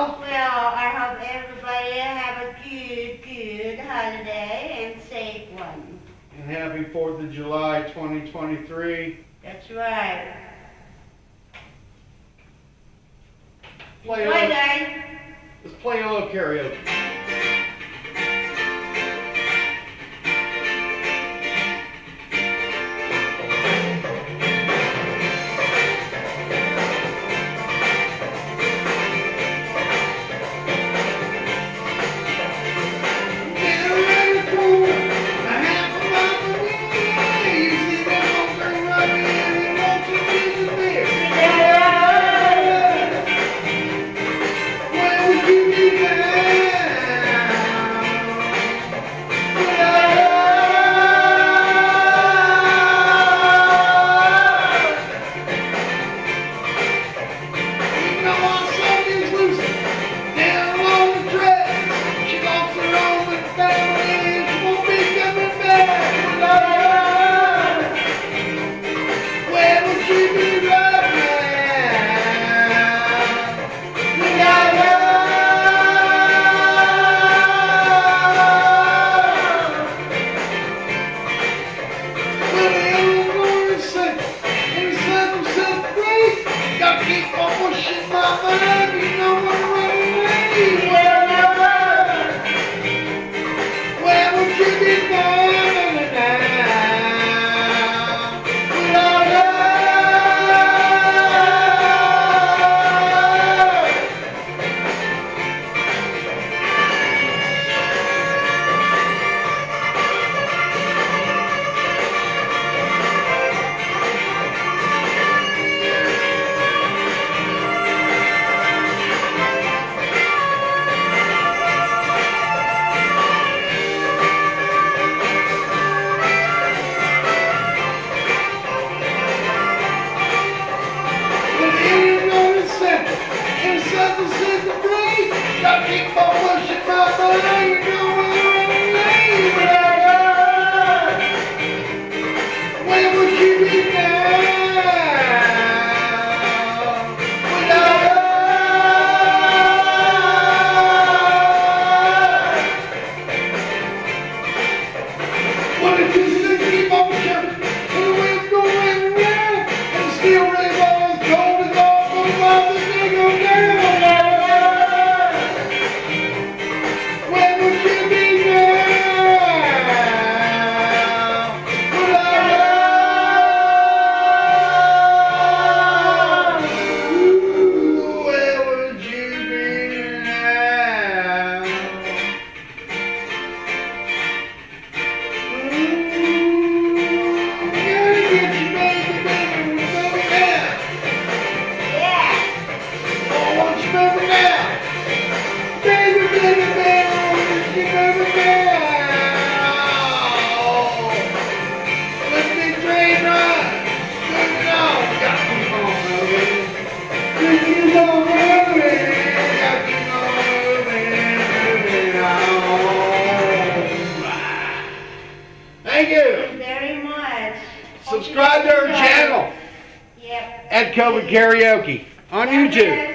well. Well, I hope everybody have a good holiday and safe one. And happy 4th of July 2023. That's right. Play Bye, a, guys. let's play a little karaoke. Thank you. Thank you very much. Subscribe to our channel Yep. at COVID Karaoke on YouTube.